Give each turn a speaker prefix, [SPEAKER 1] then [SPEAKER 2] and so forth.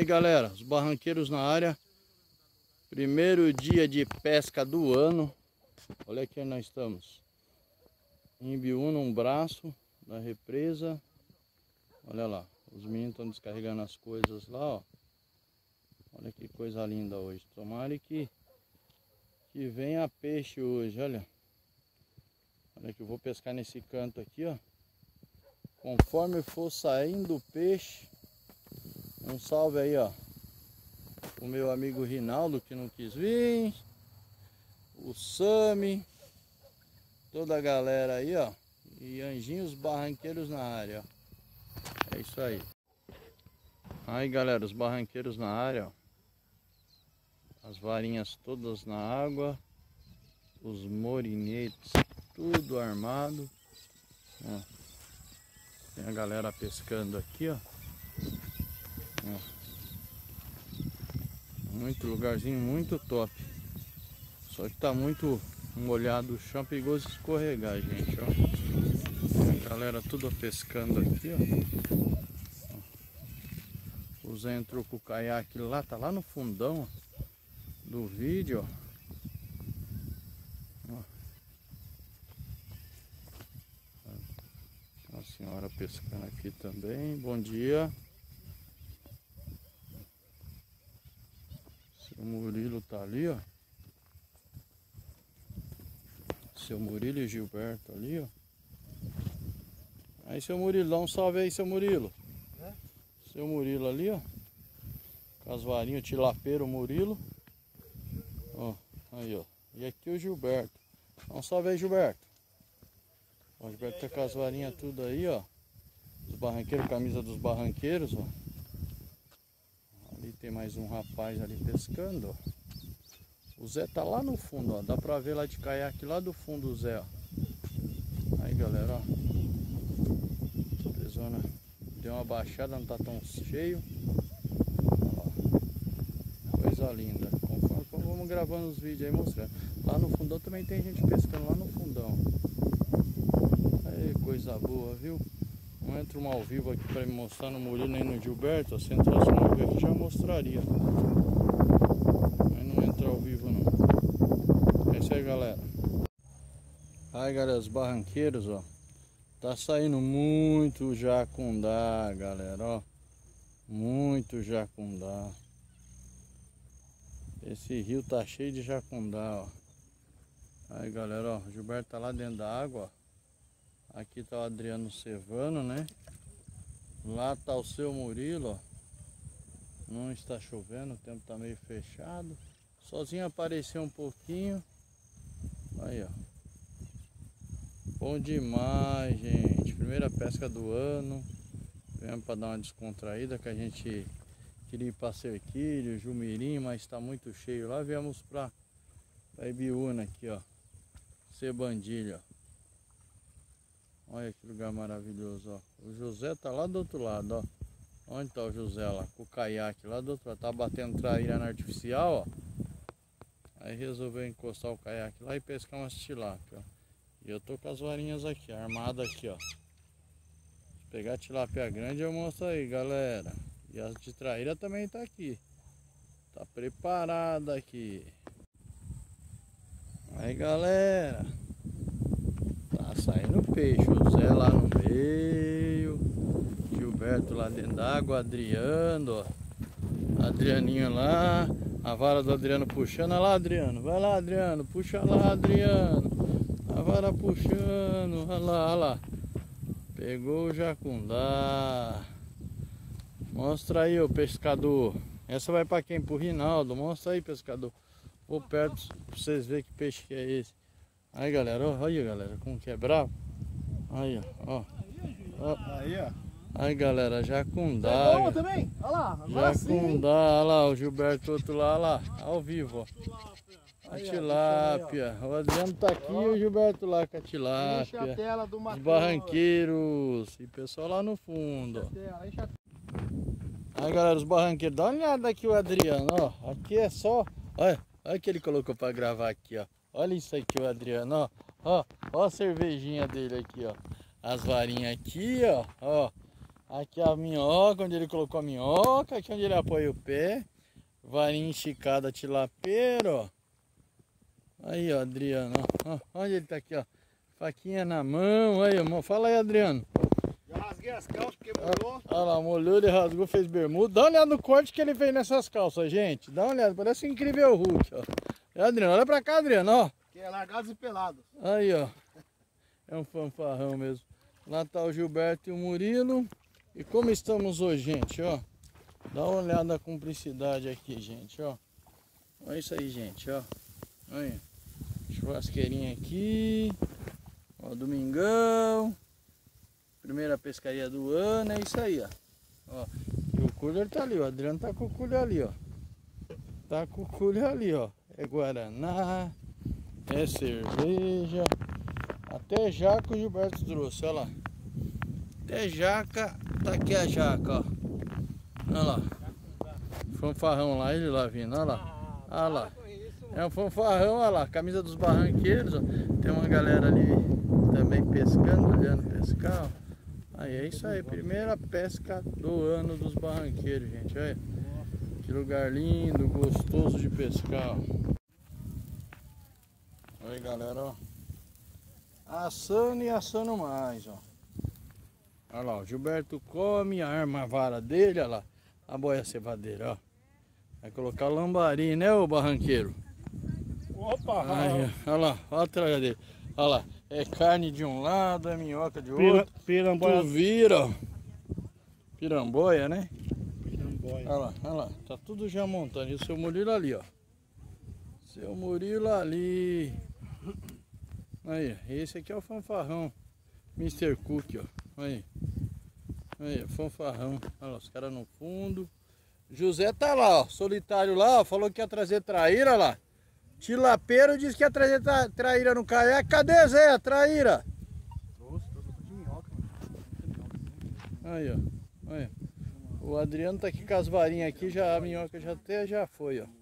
[SPEAKER 1] galera, os barranqueiros na área. Primeiro dia de pesca do ano. Olha aqui onde nós estamos. Em Ibiúna, um braço da represa. Olha lá, os meninos estão descarregando as coisas lá, ó. Olha que coisa linda hoje. Tomara que venha peixe hoje, olha. Olha que eu vou pescar nesse canto aqui, ó. Conforme for saindo o peixe. Um salve aí, ó, o meu amigo Rinaldo que não quis vir, o Sami, toda a galera aí, ó, e anjinhos barranqueiros na área, ó. É isso aí. Aí, galera, os barranqueiros na área, ó. As varinhas todas na água, os morinetes tudo armado, ó. Tem a galera pescando aqui, ó. Muito lugarzinho muito top. Só que tá muito molhado o chão, perigoso escorregar, gente, ó. A galera tudo pescando aqui, ó. O Zé entrou com o caiaque lá, tá lá no fundão, ó, do vídeo, ó. A senhora pescando aqui também. Bom dia. O Murilo tá ali, ó. Seu Murilo e Gilberto ali, ó. Aí, seu Murilo, dá um salve aí, seu Murilo. É? Seu Murilo ali, ó. Com as varinhas, tilapeiro Murilo. Ó, aí, ó. E aqui o Gilberto. Dá um salve aí, Gilberto. O Gilberto tá com as varinhas tudo aí, ó. Os barranqueiros, camisa dos barranqueiros, ó. Ali tem mais um rapaz ali pescando, ó. O Zé tá lá no fundo, ó. Dá pra ver lá de caiaque lá do fundo o Zé, ó. Aí, galera, ó. Pesona deu uma baixada, não tá tão cheio. Ó. Coisa linda. Conforme vamos gravando os vídeos aí mostrando. Lá no fundão também tem gente pescando lá no fundão. Aí, coisa boa, viu? Não entra um ao vivo aqui para me mostrar no Murilo nem no Gilberto. Se entrasse no ao vivo aqui já mostraria. Mas não entra ao vivo não. É isso aí, galera. Aí, galera, os barranqueiros, ó. Tá saindo muito jacundá, galera, ó. Muito jacundá. Esse rio tá cheio de jacundá, ó. Aí, galera, ó. O Gilberto tá lá dentro da água, ó. Aqui tá o Adriano cevando, né? Lá tá o seu Murilo, ó. Não está chovendo, o tempo tá meio fechado. Sozinho apareceu um pouquinho. Aí, ó. Bom demais, gente. Primeira pesca do ano. Viemos para dar uma descontraída, que a gente queria ir para Cerquilho, Jumirim, mas tá muito cheio lá. Viemos para Ibiúna aqui, ó. Sebandilha, ó. Olha que lugar maravilhoso, ó. O José tá lá do outro lado, ó. Onde tá o José lá? Com o caiaque lá do outro lado. Tá batendo traíra na artificial, ó. Aí resolveu encostar o caiaque lá e pescar umas tilápia, ó. E eu tô com as varinhas aqui, armada aqui, ó. Se pegar tilápia grande eu mostro aí, galera. E as de traíra também tá aqui. Tá preparada aqui. Aí, galera. Tá saindo peixe, o Zé lá no meio, Gilberto lá dentro d'água, Adriano, ó. Adrianinho lá, a vara do Adriano puxando. Olha lá, Adriano, vai lá, Adriano, puxa lá, Adriano. A vara puxando, olha lá, olha lá. Pegou o jacundá. Mostra aí, ô pescador. Essa vai pra quem? Pro Rinaldo. Mostra aí, pescador. Vou perto pra vocês verem que peixe que é esse. Aí, galera, ó, olha, galera, como que é bravo. Aí, ó, ó.
[SPEAKER 2] Aí, ó.
[SPEAKER 1] Aí, galera, jacundá.
[SPEAKER 2] Boa também? Olha lá,
[SPEAKER 1] jacundá, olha lá, o Gilberto outro lá, olha lá, ao vivo, ó. A tilápia. O Adriano tá aqui e o Gilberto lá com a tilápia.
[SPEAKER 2] Enche a tela do
[SPEAKER 1] Os barranqueiros. E o pessoal lá no fundo, ó. Aí, galera, os barranqueiros. Dá uma olhada aqui o Adriano, ó. Aqui é só... Olha o que ele colocou pra gravar aqui, ó. Olha isso aqui, o Adriano, ó. Ó a cervejinha dele aqui, ó. As varinhas aqui, ó. Aqui a minhoca, onde ele colocou a minhoca. Aqui onde ele apoia o pé. Varinha esticada, tilapeiro, ó. Aí, ó, Adriano, ó. Onde ele tá aqui, ó. Faquinha na mão. Aí, irmão. Fala aí, Adriano.
[SPEAKER 2] Já rasguei as calças porque molhou.
[SPEAKER 1] Olha lá, molhou, ele rasgou, fez bermuda. Dá uma olhada no corte que ele fez nessas calças, gente. Dá uma olhada, parece um incrível Hulk, ó. É, Adriano, olha pra cá, Adriano, ó.
[SPEAKER 2] Que é largados e pelados.
[SPEAKER 1] Aí, ó. É um fanfarrão mesmo. Lá tá o Gilberto e o Murilo. E como estamos hoje, gente, ó. Dá uma olhada na cumplicidade aqui, gente, ó. Olha isso aí, gente, ó. Olha. Churrasqueirinha aqui. Ó, domingão. Primeira pescaria do ano, é isso aí, ó. E o cooler tá ali, ó. O Adriano tá com o cooler ali, ó. Tá com o cooler ali, ó. É guaraná, é cerveja. Até jaca o Gilberto trouxe, olha lá. Até jaca, tá aqui a jaca, ó. Olha lá. Fanfarrão lá, ele lá vindo, olha lá. Olha lá. É um fanfarrão, olha lá. Camisa dos barranqueiros, ó. Tem uma galera ali também pescando, olhando pescar, ó. Aí é isso aí, primeira pesca do ano dos barranqueiros, gente. Olha que lugar lindo, gostoso de pescar, ó. Aí, galera, ó. Assando e assando mais, ó. Olha lá, o Gilberto come, arma a vara dele, olha lá. A boia cevadeira, ó. Vai colocar lambari, né, ô barranqueiro?
[SPEAKER 2] Opa!
[SPEAKER 1] Aí, olha lá, olha a tralha dele. Olha lá, é carne de um lado, é minhoca de outro.
[SPEAKER 2] Piramboia.
[SPEAKER 1] Tu vira, ó. Piramboia, né?
[SPEAKER 2] Piramboia.
[SPEAKER 1] Olha lá, tá tudo já montando. E o seu Murilo ali, ó. Seu Murilo ali. Aí, esse aqui é o fanfarrão Mr. Cook, ó. Aí, fanfarrão. Olha lá, os caras no fundo. José tá lá, ó, solitário lá, ó, falou que ia trazer traíra lá. Tilapeiro disse que ia trazer traíra no caiaque. Cadê Zé, a traíra?
[SPEAKER 2] Trouxe de minhoca.
[SPEAKER 1] Aí, ó. Aí. O Adriano tá aqui com as varinhas aqui, já, a minhoca já até já foi, ó.